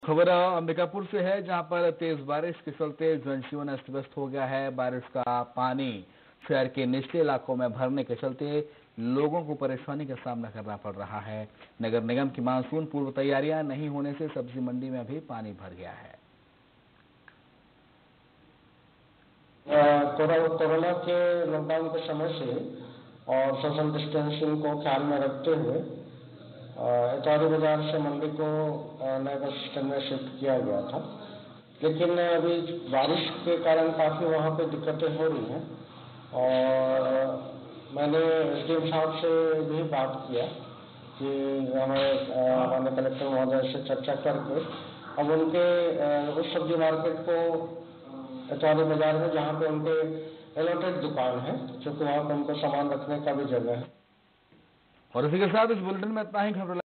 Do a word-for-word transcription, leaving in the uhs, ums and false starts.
खबर अंबिकापुर से है, जहां पर तेज बारिश के चलते जनजीवन अस्त व्यस्त हो गया है। बारिश का पानी शहर के निचले इलाकों में भरने के चलते लोगों को परेशानी का सामना करना पड़ रहा है। नगर निगम की मानसून पूर्व तैयारियां नहीं होने से सब्जी मंडी में भी पानी भर गया है। कोरोना के लॉकडाउन के समय से और सोशल डिस्टेंसिंग को ख्याल में रखते हुए इतवारी बाजार से मंडी को नए बस स्टैंड में शिफ्ट किया गया था, लेकिन अभी बारिश के कारण काफ़ी वहाँ पे दिक्कतें हो रही हैं और मैंने एसडीएम साहब से भी बात किया कि हमारे हमारे कलेक्टर महोदय से चर्चा करके अब उनके उस सब्जी मार्केट को इतवारी बाजार में, जहाँ पे उनके एलोटेड दुकान है, क्योंकि वहाँ पे उनको सामान रखने का भी जगह है। और इसी के साथ इस बुलेटिन में इतना ही। खबर